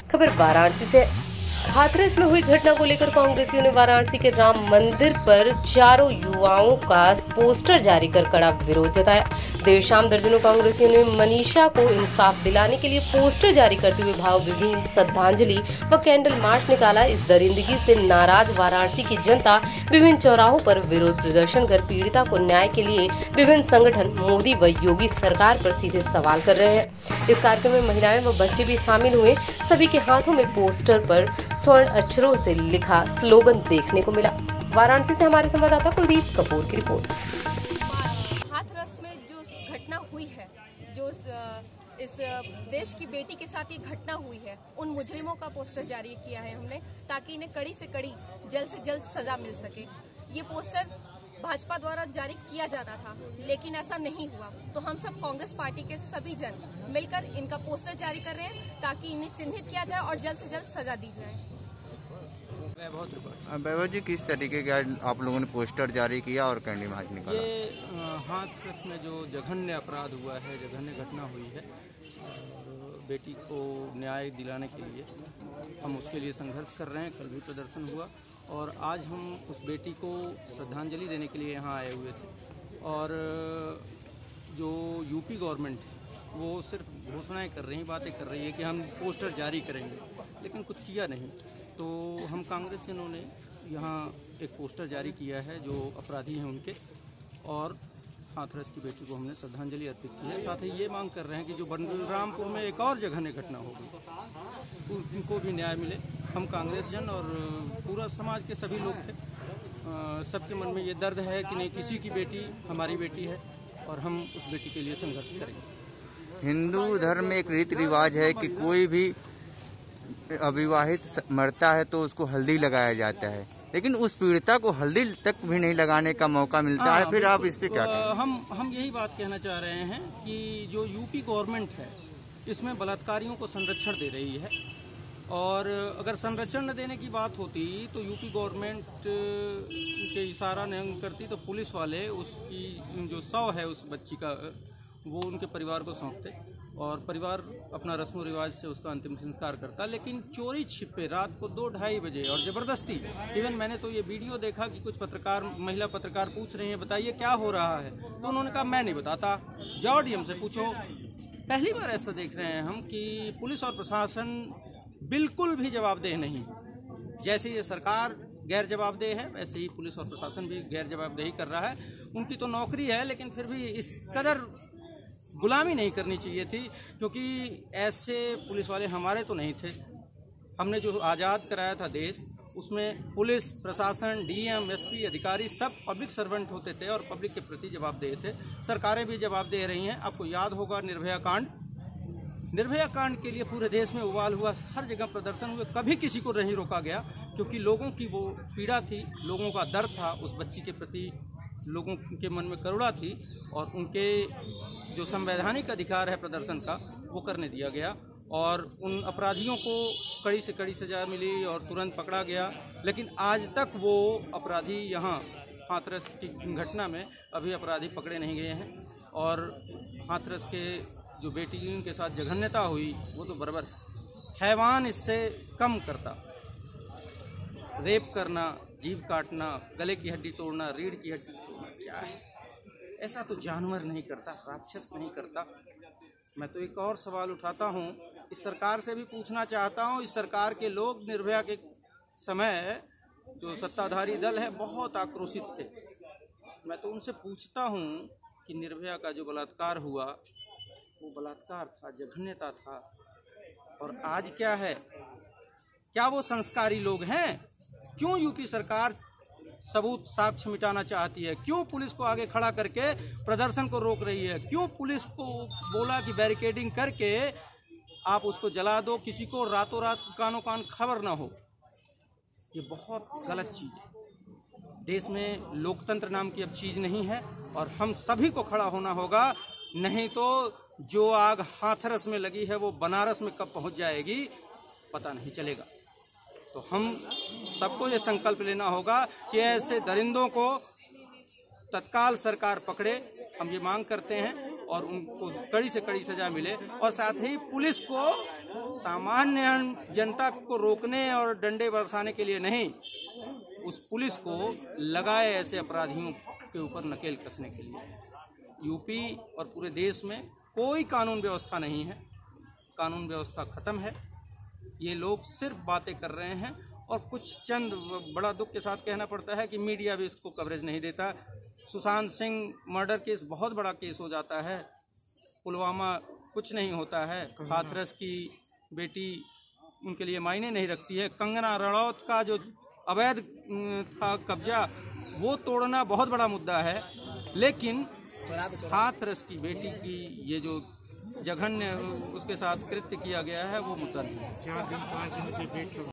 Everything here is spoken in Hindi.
खबर वाराणसी से। हाथरस में हुई घटना को लेकर कांग्रेसियों ने वाराणसी के राम मंदिर पर चारों युवाओं का पोस्टर जारी कर कड़ा विरोध जताया। देर शाम दर्जनों कांग्रेसियों ने मनीषा को इंसाफ दिलाने के लिए पोस्टर जारी करते हुए भावभीनी श्रद्धांजलि व कैंडल मार्च निकाला। इस दरिंदगी से नाराज वाराणसी की जनता विभिन्न चौराहों पर विरोध प्रदर्शन कर पीड़िता को न्याय के लिए विभिन्न संगठन मोदी व योगी सरकार पर सीधे सवाल कर रहे हैं। इस कार्यक्रम में महिलाएं व बच्चे भी शामिल हुए। सभी के हाथों में पोस्टर पर स्वर्ण अक्षरों से लिखा स्लोगन देखने को मिला। वाराणसी से हमारे संवाददाता कुलदीप कपूर की रिपोर्ट। हाथरस में जो घटना हुई है, जो इस देश की बेटी के साथ ये घटना हुई है, उन मुजरिमों का पोस्टर जारी किया है हमने, ताकि इन्हें कड़ी से कड़ी जल्द से जल्द सजा मिल सके। ये पोस्टर भाजपा द्वारा जारी किया जाना था, लेकिन ऐसा नहीं हुआ, तो हम सब कांग्रेस पार्टी के सभी जन मिलकर इनका पोस्टर जारी कर रहे हैं ताकि इन्हें चिन्हित किया जाए और जल्द से जल्द सजा दी जाए। वैभव जी, किस तरीके का आप लोगों ने पोस्टर जारी किया और कैंडी मार्च निकाला? ये हाथरस में जो जघन्य अपराध हुआ है, जघन्य घटना हुई है, बेटी को न्याय दिलाने के लिए हम उसके लिए संघर्ष कर रहे हैं। कल भी प्रदर्शन हुआ और आज हम उस बेटी को श्रद्धांजलि देने के लिए यहाँ आए हुए थे। और जो यूपी गवर्नमेंट है वो सिर्फ घोषणाएं कर रही, बातें कर रही है कि हम पोस्टर जारी करेंगे, लेकिन कुछ किया नहीं। तो हम कांग्रेसियों ने यहाँ एक पोस्टर जारी किया है जो अपराधी हैं उनके, और हाथरस की बेटी को हमने श्रद्धांजलि अर्पित की है। साथ ही ये मांग कर रहे हैं कि जो बलरामपुर में एक और जघन्य घटना होगी उनको भी न्याय मिले। हम कांग्रेस जन और पूरा समाज के सभी लोग थे, सबके मन में ये दर्द है कि नहीं, किसी की बेटी हमारी बेटी है और हम उस बेटी के लिए संघर्ष करेंगे। हिंदू धर्म में एक रीति रिवाज है कि कोई भी अविवाहित मरता है तो उसको हल्दी लगाया जाता है, लेकिन उस पीड़िता को हल्दी तक भी नहीं लगाने का मौका मिलता है। फिर आप इस पे क्या कहें? हम यही बात कहना चाह रहे हैं कि जो यूपी गवर्नमेंट है इसमें बलात्कारियों को संरक्षण दे रही है, और अगर संरक्षण न देने की बात होती तो यूपी गवर्नमेंट के इशारा नहीं करती तो पुलिस वाले उसकी जो शव है उस बच्ची का वो उनके परिवार को सौंपते और परिवार अपना रस्म रिवाज से उसका अंतिम संस्कार करता। लेकिन चोरी छिपे रात को 2-2:30 बजे और ज़बरदस्ती, इवन मैंने तो ये वीडियो देखा कि कुछ पत्रकार, महिला पत्रकार पूछ रही हैं बताइए क्या हो रहा है, तो उन्होंने कहा मैं नहीं बताता, जाओ डीएम से पूछो। पहली बार ऐसा देख रहे हैं हम कि पुलिस और प्रशासन बिल्कुल भी जवाबदेह नहीं। जैसे ये सरकार गैर जवाबदेह है, वैसे ही पुलिस और प्रशासन भी गैर जवाबदेही कर रहा है। उनकी तो नौकरी है, लेकिन फिर भी इस कदर गुलामी नहीं करनी चाहिए थी, क्योंकि ऐसे पुलिस वाले हमारे तो नहीं थे। हमने जो आज़ाद कराया था देश, उसमें पुलिस प्रशासन, डीएम, एसपी, अधिकारी सब पब्लिक सर्वेंट होते थे और पब्लिक के प्रति जवाबदेह थे। सरकारें भी जवाबदेह रही हैं। आपको याद होगा निर्भया कांड के लिए पूरे देश में उबाल हुआ, हर जगह प्रदर्शन हुए, कभी किसी को नहीं रोका गया, क्योंकि लोगों की वो पीड़ा थी, लोगों का दर्द था, उस बच्ची के प्रति लोगों के मन में करुणा थी और उनके जो संवैधानिक अधिकार है प्रदर्शन का वो करने दिया गया और उन अपराधियों को कड़ी से कड़ी सजा मिली और तुरंत पकड़ा गया। लेकिन आज तक वो अपराधी यहाँ हाथरस की घटना में अभी अपराधी पकड़े नहीं गए हैं और हाथरस के जो बेटियों के साथ जघन्यता हुई वो तो बराबर हैवान इससे कम करता। रेप करना, जीभ काटना, गले की हड्डी तोड़ना, रीढ़ की हड्डी तोड़ना, क्या है? ऐसा तो जानवर नहीं करता, राक्षस नहीं करता। मैं तो एक और सवाल उठाता हूँ, इस सरकार से भी पूछना चाहता हूँ। इस सरकार के लोग निर्भया के समय जो सत्ताधारी दल है बहुत आक्रोशित थे। मैं तो उनसे पूछता हूँ कि निर्भया का जो बलात्कार हुआ वो बलात्कार था, जघन्यता था, और आज क्या है? क्या वो संस्कारी लोग हैं? क्यों यूपी सरकार सबूत, साक्ष्य मिटाना चाहती है? क्यों पुलिस को आगे खड़ा करके प्रदर्शन को रोक रही है? क्यों पुलिस को बोला कि बैरिकेडिंग करके आप उसको जला दो, किसी को रातों रात कानों कान खबर ना हो? ये बहुत गलत चीज़ है। देश में लोकतंत्र नाम की अब चीज़ नहीं है और हम सभी को खड़ा होना होगा, नहीं तो जो आग हाथरस में लगी है वो बनारस में कब पहुंच जाएगी पता नहीं चलेगा। तो हम सबको ये संकल्प लेना होगा कि ऐसे दरिंदों को तत्काल सरकार पकड़े। हम ये मांग करते हैं और उनको कड़ी से कड़ी सजा मिले और साथ ही पुलिस को सामान्य जनता को रोकने और डंडे बरसाने के लिए नहीं, उस पुलिस को लगाए ऐसे अपराधियों के ऊपर नकेल कसने के लिए। यूपी और पूरे देश में कोई कानून व्यवस्था नहीं है, कानून व्यवस्था खत्म है। ये लोग सिर्फ बातें कर रहे हैं और कुछ चंद, बड़ा दुख के साथ कहना पड़ता है कि मीडिया भी इसको कवरेज नहीं देता। सुशांत सिंह मर्डर केस बहुत बड़ा केस हो जाता है, पुलवामा कुछ नहीं होता है, हाथरस की बेटी उनके लिए मायने नहीं रखती है, कंगना रणौत का जो अवैध था कब्जा वो तोड़ना बहुत बड़ा मुद्दा है, लेकिन हाथरस की बेटी की ये जो जघन्य उसके साथ कृत्य किया गया है वो मुद्दा नहीं है।